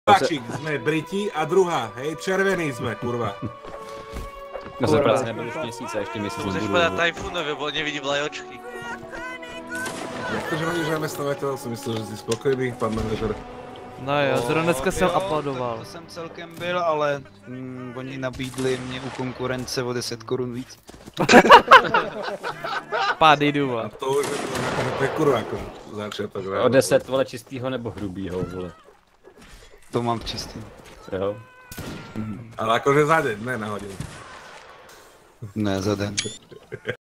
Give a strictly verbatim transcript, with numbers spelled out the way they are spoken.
Pačík, sme Briti a druhá, hej, červený sme, kurva. No jsem práce nebyl už měsíc a ještě měsíc Musíš nebudu. povedať Typhonovi, bo nevidím vlajočky. Jak to, že hodíš zaměstnavatel, jsem myslel, že jsi spokojený, pan manažer. No jo, zrovna dneska jsem aplaudoval. To, to jsem celkem byl, ale mm, oni nabídli mě u konkurence o deset korun víc. Pády jdu, A to už je to, to je kurva jako začátek. O deset, vole, čistýho nebo hrubýho, vole. To mám čistý. Jo. Ale jakože za den, ne na hodinu. Ne, za den.